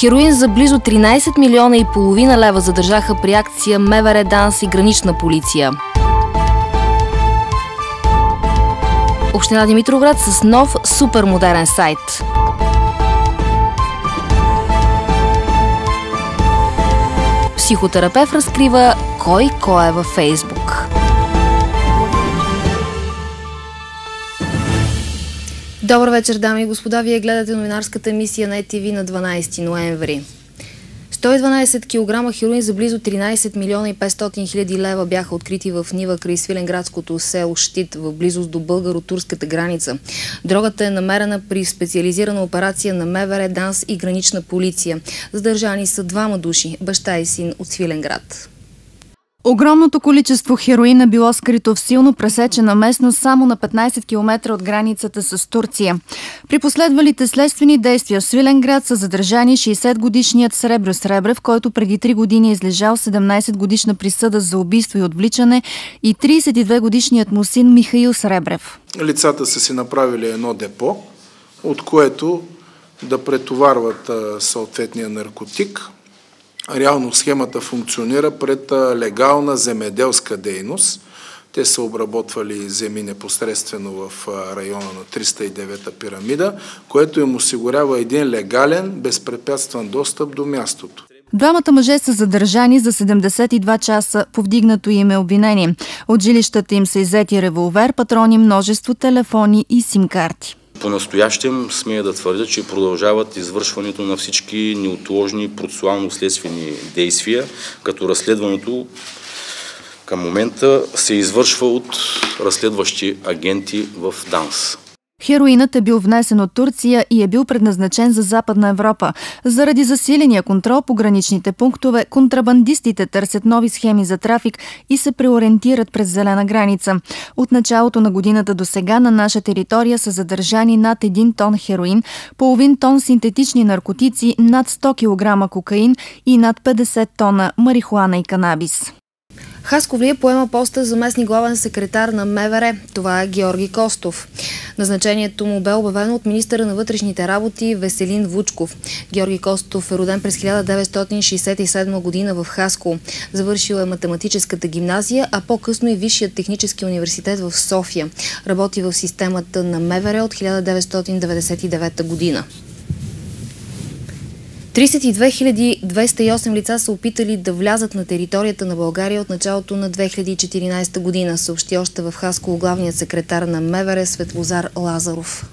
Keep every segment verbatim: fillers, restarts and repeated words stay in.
Хероин за близо тринайсет милиона и половина лева задържаха при акция МВР, ДАНС и Гранична полиция. Община Димитровград с нов супермодерен сайт. Психотерапевт разкрива кой кой е във Фейсбук. Добър вечер, дами и господа. Вие гледате новинарската емисия на Е Те Ви на дванайсети ноември. сто и дванайсет килограма хероин за близо тринайсет милиона и петстотин хиляди лева бяха открити в нива край свиленградското село Щит в близост до българо-турската граница. Дрогата е намерена при специализирана операция на МВР, ДАНС и Гранична полиция. Задържани са двама души, баща и син от Свиленград. Огромното количество хероин е било скрито в силно пресечена местност само на петнайсет километра от границата с Турция. При последвалите следствени действия в Свиленград са задържани шейсетгодишният Сребрьо Сребрев, който преди три години е излежал седемнайсетгодишна присъда за убийство и отвличане, и трийсет и двегодишният му син Михаил Сребрев. Лицата са си направили едно депо, от което да претоварват съответния наркотик. Реално схемата функционира пред легална земеделска дейност. Те са обработвали земи непосредствено в района на триста и девета пирамида, което им осигурява един легален, безпрепятстван достъп до мястото. Двамата мъже са задържани за седемдесет и два часа. Повдигнато им е обвинение. От жилищата им са иззети револвер, патрони, множество телефони и сим-карти. По-настоящем смея да твърдя, че продължават извършването на всички неотложни процесуално-следствени действия, като разследването към момента се извършва от разследващи агенти в ДАНС. Хероинът е бил внесен от Турция и е бил предназначен за Западна Европа. Заради засиления контрол по граничните пунктове, контрабандистите търсят нови схеми за трафик и се преориентират през зелена граница. От началото на годината до сега на наша територия са задържани над един тон хероин, половин тон синтетични наркотици, над сто килограма кокаин и над петдесет тона марихуана и канабис. Хасковлия поема поста заместник главен секретар на МВР. Това е Георги Костов. Назначението му бе обявено от министъра на вътрешните работи Веселин Вучков. Георги Костов е роден през хиляда деветстотин шейсет и седма година в Хасково. Завършил е математическата гимназия, а по-късно и Висшият технически университет в София. Работи в системата на МВР от хиляда деветстотин деветдесет и девета година. трийсет и две хиляди двеста и осем лица са опитали да влязат на територията на България от началото на две хиляди и четиринайсета година, съобщи още в Хасково главният секретар на МВР Светлозар Лазаров.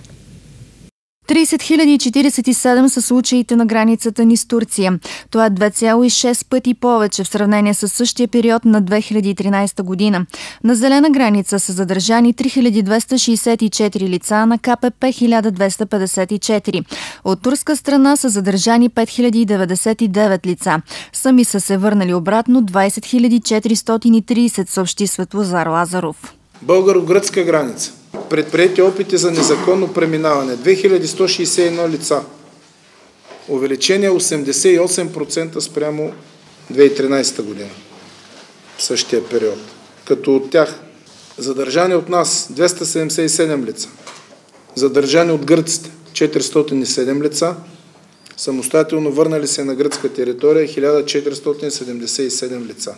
трийсет хиляди четирийсет и седем са случаите на границата ни с Турция. Това е две цяло и шест пъти повече в сравнение с същия период на две хиляди и тринайсета година. На зелена граница са задържани три хиляди двеста шейсет и четири лица, на Ка Пе Пе хиляда двеста петдесет и четири. От турска страна са задържани пет хиляди деветдесет и девет лица. Сами са се върнали обратно двайсет хиляди четиристотин и трийсет, съобщи Светлозар Лазаров. Българо-гръцка граница. Предприети опити за незаконно преминаване. две хиляди сто шейсет и едно лица. Увеличение осемдесет и осем процента спрямо две хиляди и тринайсета година. В същия период. Като от тях задържани от нас двеста седемдесет и седем лица. Задържани от гърците четиристотин и седем лица. Самостоятелно върнали се на гръцка територия хиляда четиристотин седемдесет и седем лица.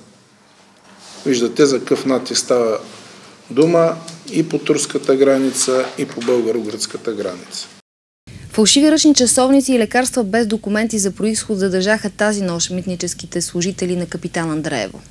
Виждате за какъв натиск става дума и по турската граница, и по българо-гръцката граница. Фалшиви ръчни часовници и лекарства без документи за произход задържаха тази нощ митническите служители на Капитан Андреево.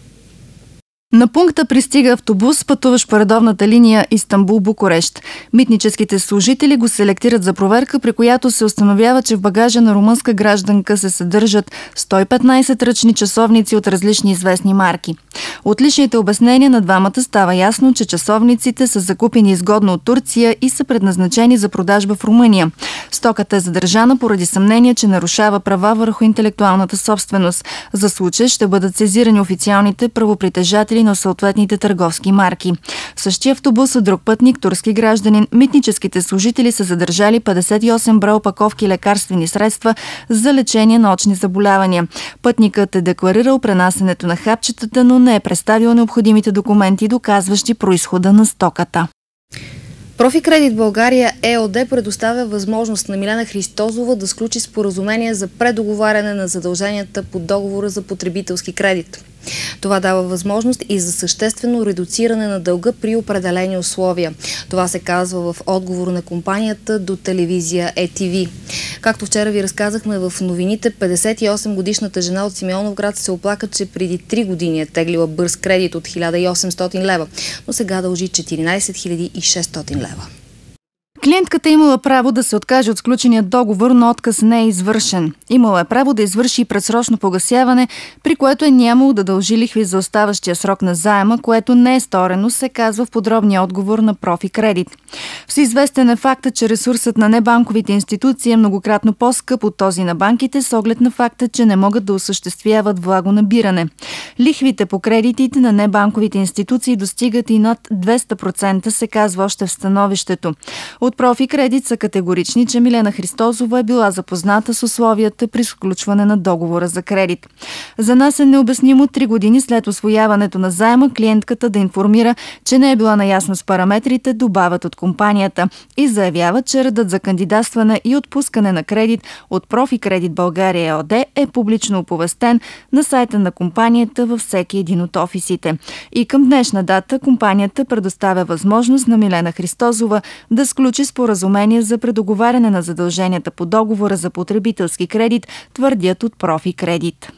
На пункта пристига автобус, пътуващ по редовната линия Истанбул-Букурещ. Митническите служители го селектират за проверка, при която се установява, че в багажа на румънска гражданка се съдържат сто и петнайсет ръчни часовници от различни известни марки. От личните обяснения на двамата става ясно, че часовниците са закупени изгодно от Турция и са предназначени за продажба в Румъния. Стоката е задържана поради съмнение, че нарушава права върху интелектуалната собственост. За случай ще бъдат сезирани официалните правопритежатели на съответните търговски марки. В същия автобус от друг пътник, турски гражданин, митническите служители са задържали петдесет и осем броя опаковки лекарствени средства за лечение на очни заболявания. Пътникът е декларирал пренасенето на хапчетата, но не е представил необходимите документи, доказващи произхода на стоката. Профикредит България ЕООД предоставя възможност на Милена Христозова да сключи споразумение за предоговаряне на задълженията по договора за потребителски кредит. Това дава възможност и за съществено редуциране на дълга при определени условия. Това се казва в отговор на компанията до телевизия Е Ти Ви. Както вчера ви разказахме в новините, петдесет и осем годишната жена от Симеоновград се оплака, че преди три години е теглила бърз кредит от хиляда и осемстотин лева, но сега дължи четиринадесет хиляди и шестстотин лева. Клиентката имала право да се откаже от сключения договор, но отказ не е извършен. Имала е право да извърши и предсрочно погасяване, при което е нямало да дължи лихви за оставащия срок на заема, което не е сторено, се казва в подробния отговор на Профикредит. Всеизвестен е факта, че ресурсът на небанковите институции е многократно по-скъп от този на банките, с оглед на факта, че не могат да осъществяват влагонабиране. Лихвите по кредитите на небанковите институции достигат и над двеста процента, се казва още в становището. От Профикредит са категорични, че Милена Христозова е била запозната с условията при сключване на договора за кредит. За нас е необяснимо три години след усвояването на заема клиентката да информира, че не е била наясна с параметрите, добавят от компанията, и заявяват, че редът за кандидатстване и отпускане на кредит от Профикредит България ЕООД е публично оповестен на сайта на компанията във всеки един от офисите. И към днешна дата компанията предоставя възможност на Милена Христозова да сключи споразумение за предоговаряне на задълженията по договора за потребителски кредит, твърдят от Профикредит.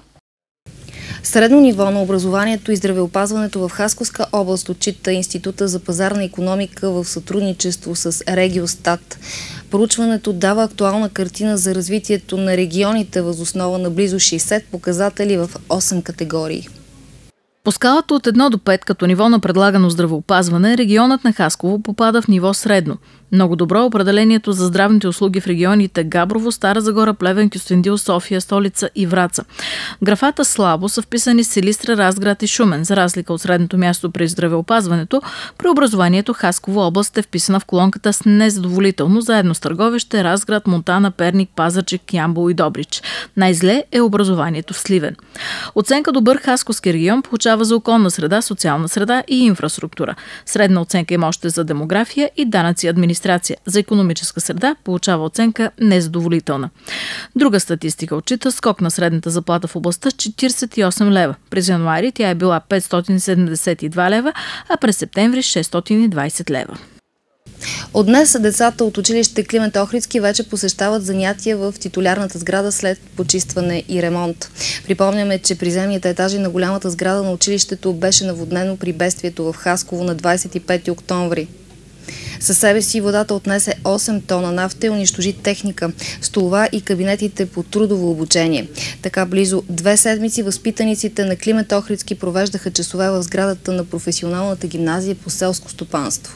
Средно ниво на образованието и здравеопазването в Хасковска област отчита Института за пазарна икономика в сътрудничество с Региостат. Проучването дава актуална картина за развитието на регионите въз основа на близо шейсет показатели в осем категории. По скалата от едно до пет като ниво на предлагано здравеопазване, регионът на Хасково попада в ниво средно. Много добро определението за здравните услуги в регионите Габрово, Стара Загора, Плевен, Кюстендил, София, Столица и Враца. Графата слабо са вписани Силистра, Разград и Шумен. За разлика от средното място при здравеопазването, при образованието Хасково област е вписана в колонката с незадоволително, заедно с Търговище, Разград, Монтана, Перник, Пазарджик, Ямбол и Добрич. Най-зле е образованието в Сливен. Оценка добър Хасковски регион получава за околна среда, социална среда и инфраструктура. Средна оценка има още за демография и данъци и администрация. За икономическа среда получава оценка незадоволителна. Друга статистика отчита скок на средната заплата в областта с четиридесет и осем лева. През януари тя е била петстотин седемдесет и два лева, а през септември шестстотин и двадесет лева. От днес децата от училище Климент Охридски вече посещават занятия в титулярната сграда след почистване и ремонт. Припомняме, че приземните етажи на голямата сграда на училището беше наводнено при бедствието в Хасково на двадесет и пети октомври. Със себе си водата отнесе осем тона нафта и унищожи техника, столова и кабинетите по трудово обучение. Така близо две седмици възпитаниците на Климент Охридски провеждаха часове в сградата на професионалната гимназия по селско стопанство.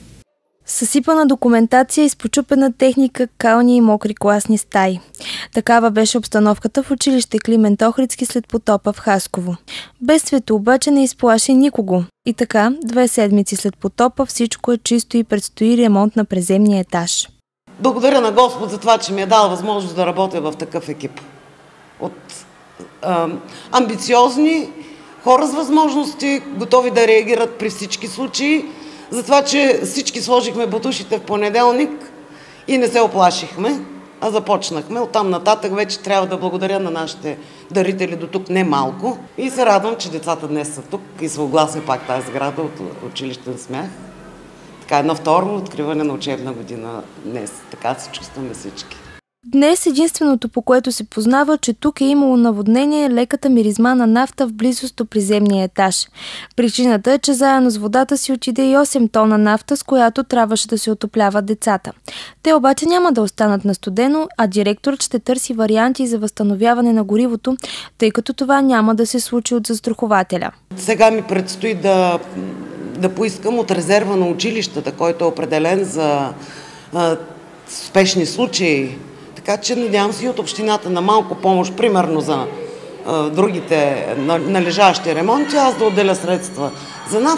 Съсипана документация, изпочупена техника, кални и мокри класни стаи. Такава беше обстановката в училище Климент Охридски след потопа в Хасково. Бедствието обаче не изплаши никого. И така, две седмици след потопа всичко е чисто и предстои ремонт на преземния етаж. Благодаря на Господ за това, че ми е дал възможност да работя в такъв екип. От а, амбициозни хора с възможности, готови да реагират при всички случаи, за това, че всички сложихме бутушите в понеделник и не се оплашихме, а започнахме. Оттам нататък вече трябва да благодаря на нашите дарители до тук не малко. И се радвам, че децата днес са тук и се оглася пак тази сграда от училищен смях. Така едно второ откриване на учебна година днес. Така се чувстваме всички. Днес единственото, по което се познава, че тук е имало наводнение, е леката миризма на нафта в близост до приземния етаж. Причината е, че заедно с водата си отиде и осем тона нафта, с която трябваше да се отопляват децата. Те обаче няма да останат на студено, а директорът ще търси варианти за възстановяване на горивото, тъй като това няма да се случи от застрахователя. Сега ми предстои да, да поискам от резерва на училищата, който е определен за а, спешни случаи. Така че надявам се и от общината на малко помощ, примерно за а, другите належащи ремонти, аз да отделя средства за нафтата.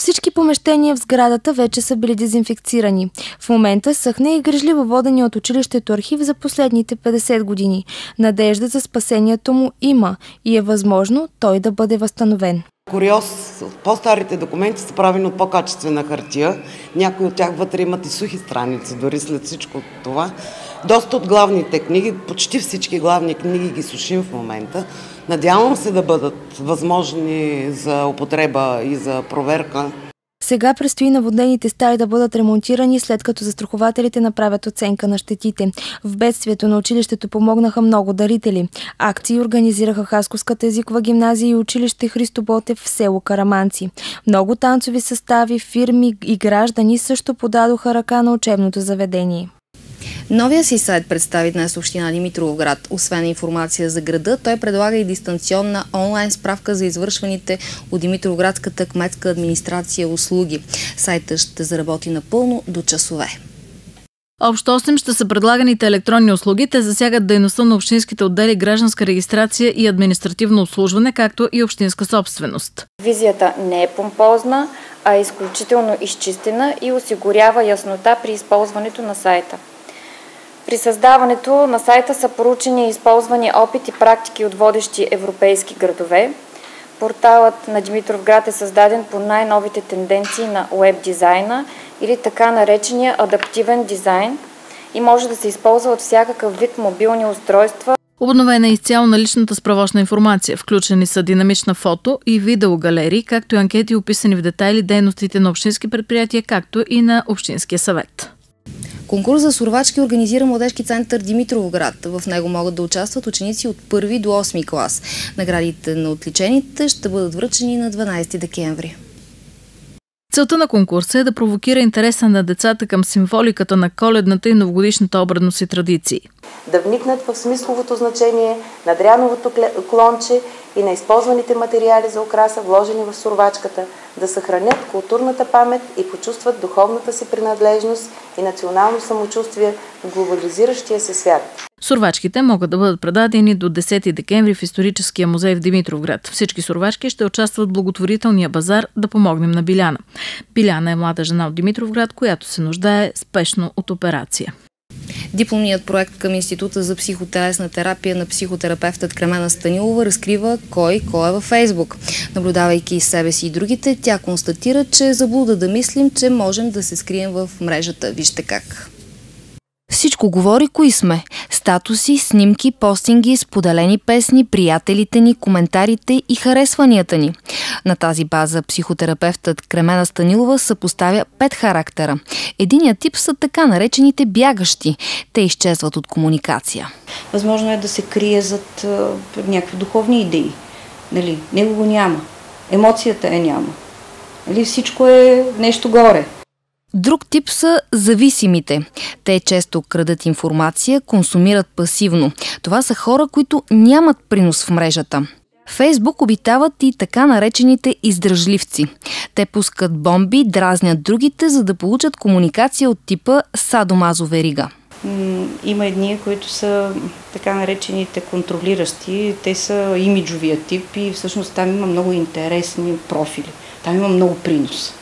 Всички помещения в сградата вече са били дезинфекцирани. В момента съхне и грижливо водени от училището архив за последните петдесет години. Надежда за спасението му има и е възможно той да бъде възстановен. Куриоз, по-старите документи са правени от по-качествена хартия. Някои от тях вътре имат и сухи страници, дори след всичко това. Доста от главните книги, почти всички главни книги ги сушим в момента. Надявам се да бъдат възможни за употреба и за проверка. Сега предстои наводнените стаи да бъдат ремонтирани, след като застрахователите направят оценка на щетите. В бедствието на училището помогнаха много дарители. Акции организираха Хасковската езикова гимназия и училище Христо Ботев в село Караманци. Много танцови състави, фирми и граждани също подадоха ръка на учебното заведение. Новия си сайт представи днес община Димитровград. Освен информация за града, той предлага и дистанционна онлайн справка за извършваните от Димитровградската кметска администрация услуги. Сайтът ще заработи напълно до часове. Общо осем ще са предлаганите електронни услуги. Те засягат дейността на общинските отдели, гражданска регистрация и административно обслужване, както и общинска собственост. Визията не е помпозна, а е изключително изчистена и осигурява яснота при използването на сайта. При създаването на сайта са поручени и използвани опит и практики от водещи европейски градове. Порталът на Димитровград е създаден по най-новите тенденции на уеб дизайна или така наречения адаптивен дизайн и може да се използва от всякакъв вид мобилни устройства. Обновена е изцяло наличната справочна информация. Включени са динамична фото и видеогалерии, както и анкети, описани в детайли дейностите на общински предприятия, както и на Общинския съвет. Конкурс за сурвачки организира Младежки център Димитровград. В него могат да участват ученици от първи до осми клас. Наградите на отличените ще бъдат връчени на дванадесети декември. Целта на конкурса е да провокира интереса на децата към символиката на коледната и новогодишната обредност и традиции. Да вникнат в смисловото значение на дряновото клонче и на използваните материали за украса, вложени в сурвачката, да съхранят културната памет и почувстват духовната си принадлежност и национално самочувствие в глобализиращия се свят. Сурвачките могат да бъдат предадени до десети декември в историческия музей в Димитровград. Всички сурвачки ще участват в благотворителния базар «Да помогнем на Биляна». Биляна е млада жена от Димитровград, която се нуждае спешно от операция. Дипломният проект към Института за психотелесна терапия на психотерапевтът Кремена Станилова разкрива кой кой е във Фейсбук. Наблюдавайки себе си и другите, тя констатира, че е заблуда да мислим, че можем да се скрием в мрежата. Вижте как. Всичко говори кои сме. Статуси, снимки, постинги, споделени песни, приятелите ни, коментарите и харесванията ни. На тази база психотерапевтът Кремена Станилова съпоставя пет характера. Единият тип са така наречените бягащи. Те изчезват от комуникация. Възможно е да се крие зад а, някакви духовни идеи. Нали? Него го няма. Емоцията е няма. Нали? Всичко е нещо горе. Друг тип са зависимите. Те често крадат информация, консумират пасивно. Това са хора, които нямат принос в мрежата. В Фейсбук обитават и така наречените издръжливци. Те пускат бомби, дразнят другите, за да получат комуникация от типа садомазо верига. Има едни, които са така наречените контролиращи. Те са имиджовия тип и всъщност там има много интересни профили. Там има много принос.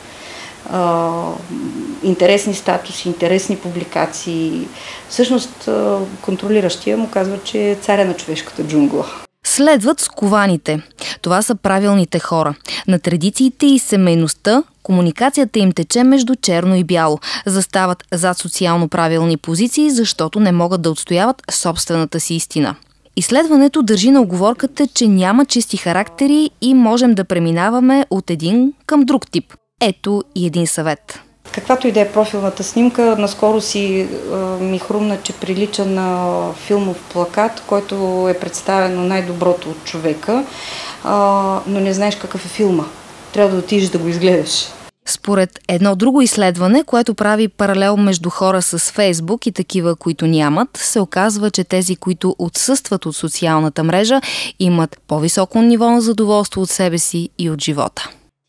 Uh, интересни статуси, интересни публикации. Всъщност uh, контролиращия му казва, че е царя на човешката джунгла. Следват скованите. Това са правилните хора. На традициите и семейността комуникацията им тече между черно и бяло. Застават зад социално правилни позиции, защото не могат да отстояват собствената си истина. Изследването държи на уговорката, че няма чисти характери и можем да преминаваме от един към друг тип. Ето и един съвет. Каквато и да е профилната снимка, наскоро си а, ми хрумна, че прилича на филмов плакат, който е представено най-доброто от човека, а, но не знаеш какъв е филма. Трябва да отидеш да го изгледаш. Според едно друго изследване, което прави паралел между хора с Фейсбук и такива, които нямат, се оказва, че тези, които отсъстват от социалната мрежа, имат по-високо ниво на задоволство от себе си и от живота.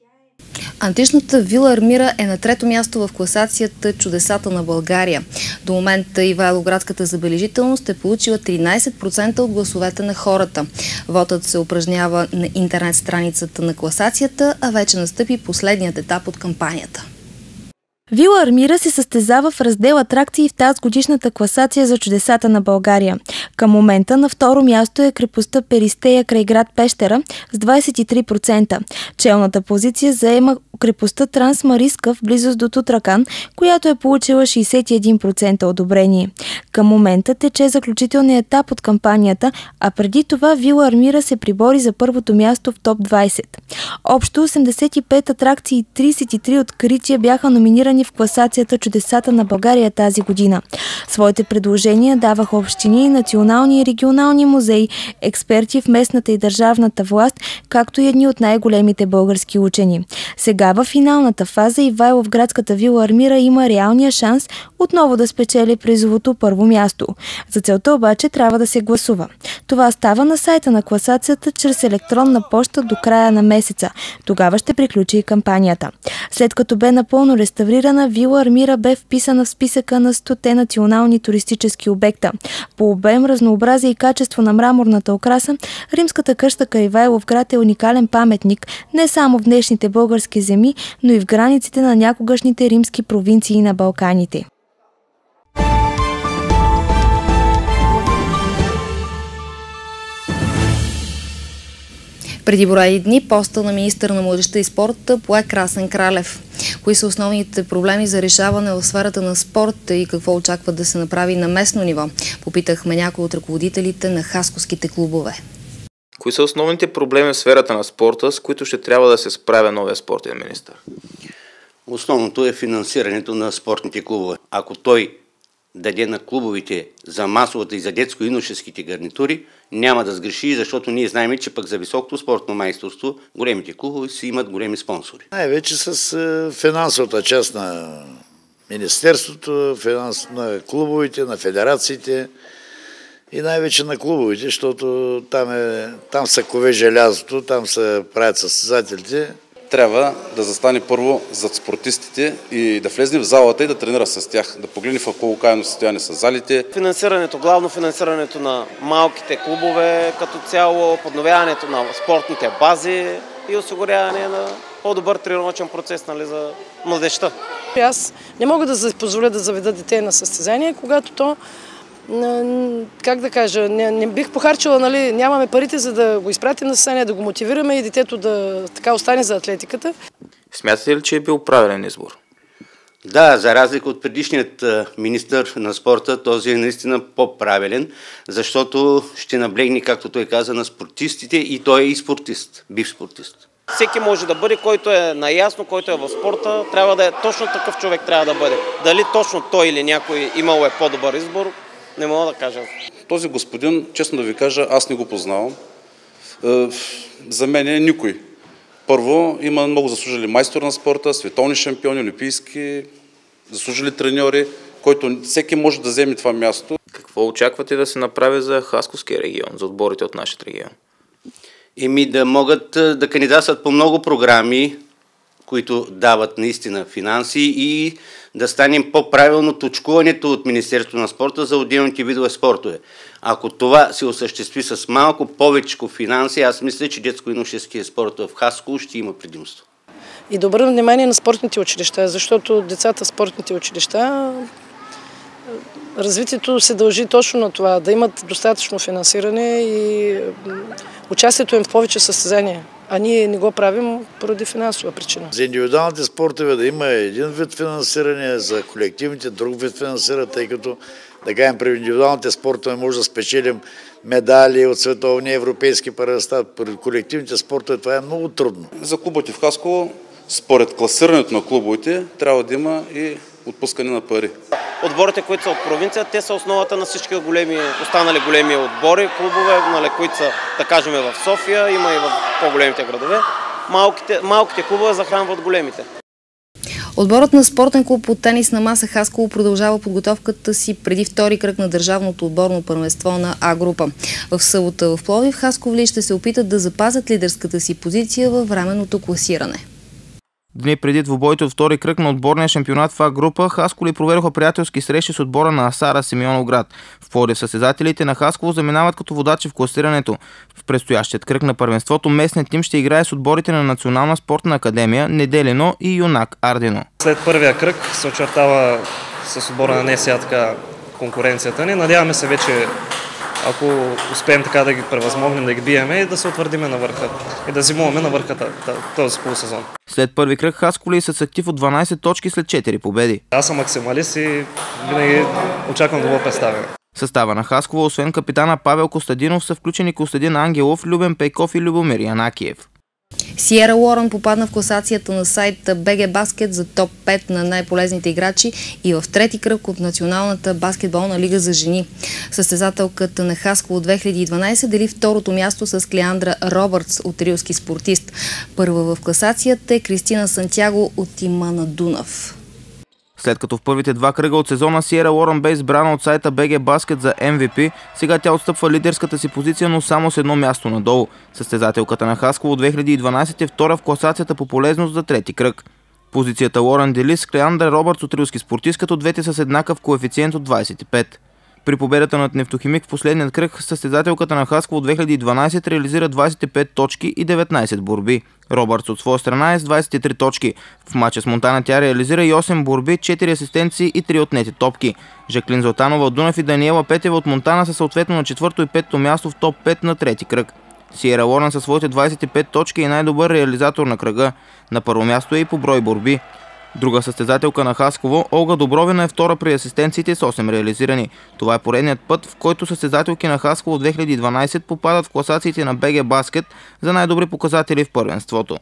Античната вила Армира е на трето място в класацията Чудесата на България. До момента Ивайловградската забележителност е получила тринайсет процента от гласовете на хората. Вотът се упражнява на интернет страницата на класацията, а вече настъпи последният етап от кампанията. Вила Армира се състезава в раздел атракции в тази годишната класация за чудесата на България. Към момента на второ място е крепостта Перистея край град Пещера с двайсет и три процента. Челната позиция заема крепостта Трансмариска в близост до Тутракан, която е получила шейсет и един процента одобрение. Към момента тече заключителният етап от кампанията, а преди това Вила Армира се прибори за първото място в топ двайсет. Общо осемдесет и пет атракции и трийсет и три открития бяха номинирани в класацията Чудесата на България тази година. Своите предложения даваха общини, национални и регионални музеи, експерти в местната и държавната власт, както и едни от най-големите български учени. Сега в финалната фаза Ивайловградската вила Армира има реалния шанс отново да спечели призовото първо място. За целта обаче трябва да се гласува. Това става на сайта на класацията чрез електронна поща до края на месеца. Тогава ще приключи и кампанията. След като бе напълно реставрирана, вила Армира бе вписана в списъка на стоте национални туристически обекта. По обем, разнообразие и качество на мраморната украса, римската къща край Ивайловград е уникален паметник не само в днешните български земи, но и в границите на някогашните римски провинции на Балканите. Преди броени дни поста на министър на младежта и спорта пое Красен Кралев. Кои са основните проблеми за решаване в сферата на спорта и какво очакват да се направи на местно ниво? Попитахме някои от ръководителите на хасковските клубове. Кои са основните проблеми в сферата на спорта, с които ще трябва да се справя новия спортен министър? Основното е финансирането на спортните клубове. Ако той даде на клубовите за масовата и за детско-юношеските гарнитури, няма да сгреши, защото ние знаем, че пък за високото спортно майсторство големите клубове си имат големи спонсори. Най-вече с финансовата част на министерството, финанс... на клубовите, на федерациите и най-вече на клубовите, защото там, е, там са кове желязото, там се правят състезателите. Трябва да застане първо зад спортистите и да влезне в залата и да тренира с тях, да погледне в какво окаяно състояние са залите. Финансирането, главно финансирането на малките клубове, като цяло подновяването на спортните бази и осигуряване на по-добър тренировъчен процес, нали, за младежта. Аз не мога да си позволя да заведа дете на състезание, когато то, как да кажа, не, не бих похарчила, нали, нямаме парите, за да го изпратим на състезание, да го мотивираме и детето да така остане за атлетиката. Смятате ли, че е бил правилен избор? Да, за разлика от предишният министър на спорта, този е наистина по-правилен, защото ще наблегне, както той каза, на спортистите и той е и спортист, бив спортист. Всеки може да бъде, който е наясно, който е в спорта, трябва да е точно такъв човек трябва да бъде. Дали точно той или някой имал е по-добър избор, не мога да кажа. Този господин, честно да ви кажа, аз не го познавам. За мен е никой. Първо, има много заслужили майстор на спорта, световни шампиони, олимпийски, заслужили треньори, който всеки може да вземе това място. Какво очаквате да се направи за Хасковския регион, за отборите от нашия регион? Еми да могат да кандидатстват по много програми, които дават наистина финанси и да станем по-правилно точкуването от Министерството на спорта за отделните видове спортове. Ако това се осъществи с малко повече финанси, аз мисля, че детско-юношеския спорт в Хасково ще има предимство. И да обърнем внимание на спортните училища, защото децата в спортните училища, развитието се дължи точно на това, да имат достатъчно финансиране и участието им в повече състезания. А ние не го правим поради финансова причина. За индивидуалните спортове да има един вид финансиране, за колективните друг вид финансиране, тъй като да кажем, при индивидуалните спортове може да спечелим медали от световни европейски първенства. При колективните спортове това е много трудно. За клубовете в Хасково, според класирането на клубовете, трябва да има и отпускане на пари. Отборите, които са от провинция, те са основата на всички големи, останали големи отбори, клубове, нали, които са, да кажем, в София, има и в по-големите градове. Малките, малките клубове захранват големите. Отборът на спортен клуб от тенис на маса Хасково продължава подготовката си преди втори кръг на държавното отборно първенство на А група. В събота в Пловдив хасковли ще се опитат да запазят лидерската си позиция във временното класиране. Дни преди двубоите от втори кръг на отборния шампионат в А-група, Хасколи проведоха приятелски срещи с отбора на Асара Симеоновград. В Пловдив състезателите на Хасково заминават като водачи в класирането. В предстоящият кръг на първенството местният тим ще играе с отборите на Национална спортна академия, Неделино и Юнак Ардино. След първия кръг се очертава с отбора на НСА така конкуренцията ни. Надяваме се вече, ако успеем така да ги превъзмогнем, да ги биеме и да се утвърдиме на върха и да зимуваме на върха този полусезон. След първи кръг Хасколи са с актив от дванадесет точки след четири победи. Аз съм максималист и винаги очаквам добро представяне. В състава на Хасково, освен капитана Павел Костадинов, са включени Костадин Ангелов, Любен Пейков и Любомир Янакиев. Сиера Уорън попадна в класацията на сайта Б Г Баскет за топ пет на най-полезните играчи и в трети кръг от Националната баскетболна лига за жени. Състезателката на Хасково две хиляди и дванадесета дели второто място с Клеандра Робъртс от рилски спортист. Първа в класацията е Кристина Сантяго от тима на Дунав. След като в първите два кръга от сезона Сиера Уорън бе избрана от сайта Б Г Баскет за Ем Ви Пи, сега тя отстъпва лидерската си позиция, но само с едно място надолу. Състезателката на Хасково две хиляди и дванадесета е втора в класацията по полезност за трети кръг. Позицията Уорън дели с Клеандра Робъртс от рилски спортист, като двете са с еднакъв коефициент от двадесет и пет. При победата над Нефтохимик в последният кръг, състезателката на Хасково две хиляди и дванадесета реализира двадесет и пет точки и деветнадесет борби. Робъртс от своя страна е с двадесет и три точки. В мача с Монтана тя реализира и осем борби, четири асистенции и три отнети топки. Жаклин Златанова от Дунав и Даниела Петева от Монтана са съответно на четвърто и пето място в топ пет на трети кръг. Сиера Уорън със своите двадесет и пет точки е най-добър реализатор на кръга. На първо място е и по брой борби. Друга състезателка на Хасково, Олга Добровина, е втора при асистенциите с осем реализирани. Това е поредният път, в който състезателки на Хасково две хиляди и дванадесета попадат в класациите на Б Г Баскет за най-добри показатели в първенството.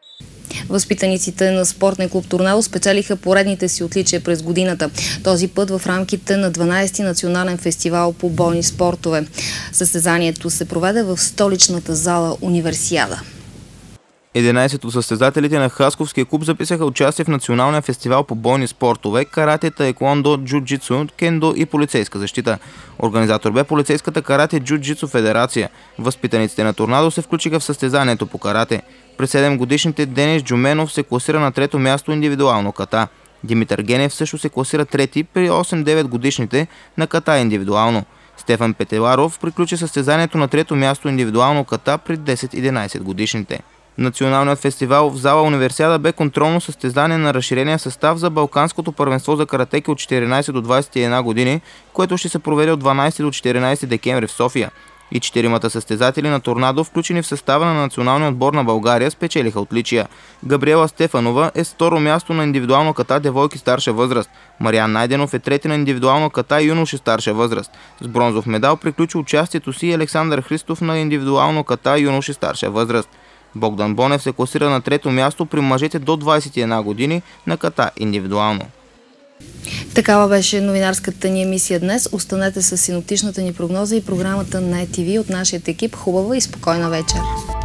Възпитаниците на спортен клуб Торнадо спечелиха поредните си отличия през годината. Този път в рамките на дванадесети национален фестивал по бойни спортове. Състезанието се проведе в столичната зала Универсиада. единадесет от състезателите на Хасковския клуб записаха участие в националния фестивал по бойни спортове, карате, таеквондо, джуджицу, кендо и полицейска защита. Организатор бе полицейската карате джуджицу федерация. Възпитаниците на Торнадо се включиха в състезанието по карате. През седем годишните Денис Джуменов се класира на трето място индивидуално ката. Димитър Генев също се класира трети при осем-девет годишните на ката индивидуално. Стефан Петеларов приключи състезанието на трето място индивидуално ката при десет-единадесет годишните. Националният фестивал в зала Универсиада бе контролно състезание на разширения състав за Балканското първенство за каратеки от четиринадесет до двадесет и една години, което ще се проведе от дванадесети до четиринадесети декември в София. И четиримата състезатели на Торнадо, включени в състава на националния отбор на България, спечелиха отличия. Габриела Стефанова е с второ място на индивидуално ката девойки старша възраст. Мариан Найденов е трети на индивидуално ката юноши старша възраст. С бронзов медал приключи участието си Александър Христов на индивидуално ката юноши старша възраст. Богдан Бонев се класира на трето място при мъжете до двадесет и една години на ката индивидуално. Такава беше новинарската ни емисия днес. Останете с синоптичната ни прогноза и програмата на Е Ти Ви от нашия екип. Хубава и спокойна вечер!